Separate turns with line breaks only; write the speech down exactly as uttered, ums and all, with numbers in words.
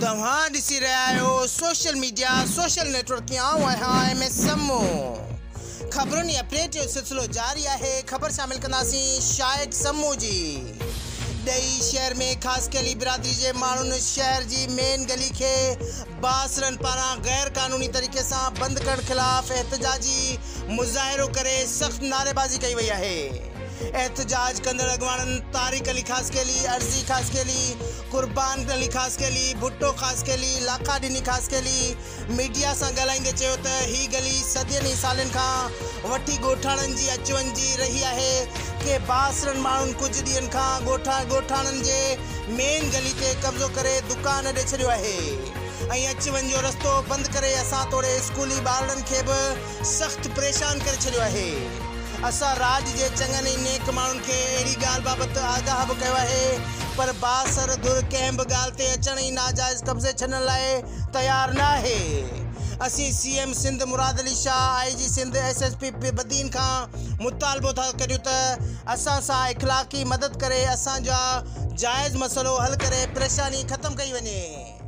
तव्हां ॾिसी रहिया आहियो सोशल मीडिया सोशल नेटवर्क आऊं आहियां एम एस सम्मू। ख़बरुनि अपडेट जो सिलसिलो जारी आहे। ख़बर शामिल कंदासीं शाइक सम्मू जी। ॾही शहर में ख़ासि कली बिरादरी जे माण्हुनि शहर जी मेन गली खे बासरनि पारां गैर क़ानूनी तरीक़े सां बंदि करण ख़िलाफ़ एहतजाजी मुज़ाहिरो करे सख़्त नारेबाज़ी कई वई आहे। एहतजाज कंदड़ अॻवाननि तारिक अली ख़ासकेली, अर्ज़ी ख़ासकेली, कुर्बान अली ख़ासकेली, भुट्टो ख़ासकेली, लाखा ॾिनी ख़ासकेली मीडिया सां ॻाल्हाईंदे चयो त ही गली सदियनि सालनि खां वठी ॻोठाणनि जी अच वञ जी रही आहे के बासरनि माण्हुनि कुझु ॾींहंनि खां ॻोठा ॻोठाणनि जे मेन गली ते कब्ज़ो करे दुकान ॾेई छॾियो आहे ऐं अच वञ जो रस्तो बंदि करे असां तोड़े स्कूली ॿारनि खे बि सख़्तु परेशान करे छॾियो आहे। असां राज जे चङनि ई नेक माण्हुनि खे अहिड़ी ॻाल्हि बाबति आगाह बि कयो आहे, पर बासर धुर कंहिं बि ॻाल्हि ते अचण ई नाजाइज़ कब्ज़े छॾण लाइ तयारु न आहे। असीं C M Sindh Murad Ali Shah, I G Sindh, S S P Badin खां मुतालबो था करियूं त असां सां इख़लाक़ी मदद करे असांजा जाइज़ मसइलो हल करे परेशानी ख़तमु कई वञे।